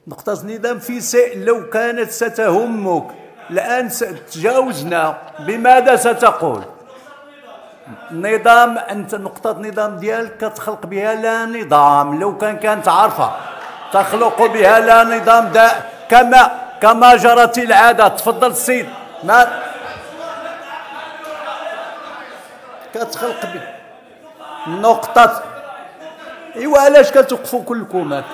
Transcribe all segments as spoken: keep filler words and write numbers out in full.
نقطة نظام في سائل لو كانت ستهمك الآن تجاوزنا، بماذا ستقول؟ نظام أنت نقطة نظام ديالك كتخلق بها لا نظام، لو كان كانت عارفة تخلق بها لا نظام دا كما كما جرت العادة. تفضل السيد. ما كتخلق بها نقطة. ايوا علاش كتوقفوا كلكم هكا؟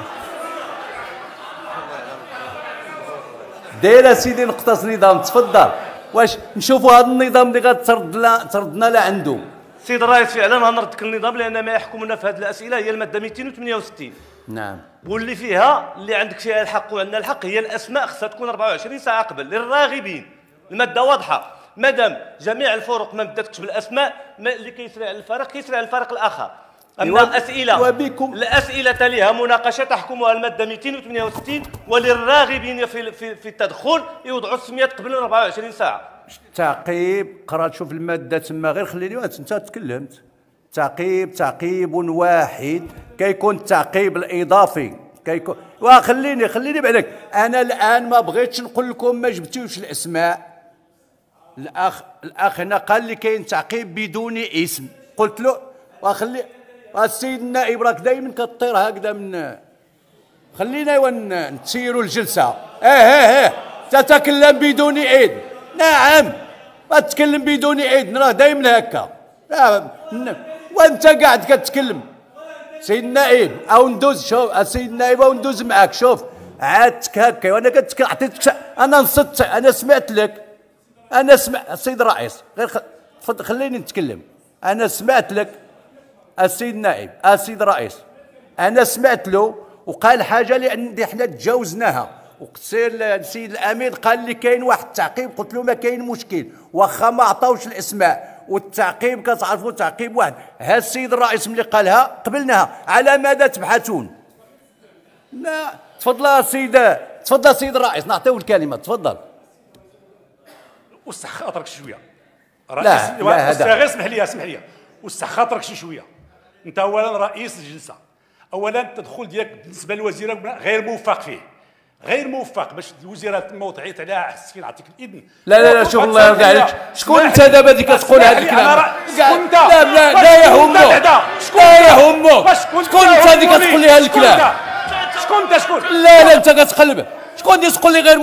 داير سيدي نقطة نظام. تفضل. واش نشوفوا هذا النظام اللي غترد لنا تردنا لعنده؟ سيد الرئيس فعلا غنردك النظام، لان ما يحكمنا في هذه الاسئله هي الماده مئتين وثمانية وستين. نعم. واللي فيها اللي عندك فيها الحق وعندنا الحق هي الاسماء خصها تكون أربعة وعشرين ساعه قبل للراغبين. الماده واضحه، مادام جميع الفرق ما بداتكش بالاسماء اللي كيسري على الفريق كيسري على الفريق الاخر. اما الاسئله وبكم الاسئله لها مناقشه تحكمها الماده مئتين وثمانية وستين، وللراغبين في في, في التدخل يوضعوا السميات قبل أربعة وعشرين ساعه. تعقيب. قرات شوف الماده تما، غير خليني انت تكلمت. تعقيب تعقيب واحد كيكون التعقيب الاضافي كيكون. وخليني خليني بعدك انا الان ما بغيتش نقول لكم ما جبتوش الاسماء. الاخ الاخ هنا قال لي كاين تعقيب بدون اسم، قلت له وخلي السيد النائب راك دائما كطير هكذا من. خلينا نسيروا الجلسه. اه اه اه تتكلم بدون اذن. نعم تتكلم بدون اذن، راه دائما هكا. وانت قاعد كتكلم سيد النائب او ندوز. شوف السيد النائب او ندوز معاك. شوف عادتك هكا وانا كنت عطيتك. انا نصت، انا سمعت لك. انا سمعت السيد الرئيس، غير تفضل خليني نتكلم. انا سمعت لك السيد النائب السيد الرئيس، انا سمعت له وقال حاجه اللي عندي حنا تجاوزناها. وقصير السيد الامير قال لي كاين واحد التعقيب، قلت له ما كاين مشكل واخا ما عطاوش الاسماء. والتعقيب كتعرفوا تعقيب واحد. ها السيد الرئيس ملي قالها قبلناها. على ماذا تبحثون؟ لا تفضل السيد، تفضل السيد الرئيس نعطيو الكلمه. تفضل. وسخ خاطرك شويه. لا لا هذا غير اسمح لي اسمح لي وسخ خاطرك شي شويه. انت اولا رئيس الجلسه، اولا التدخل ديالك بالنسبه للوزيره غير موفق فيه، غير موفق. باش الوزيره تما وتعيط عليها حسيت نعطيك الاذن. لا لا لا شوف الله يرضي عليك. شكون انت دابا اللي كتقول هذا الكلام؟ شكون انت؟ لا لا لا يهمك لا يهمك. شكون انت اللي كتقول لي هذا الكلام؟ شكون انت؟ شكون؟ لا لا انت كتقلب. شكون اللي تقول لي غير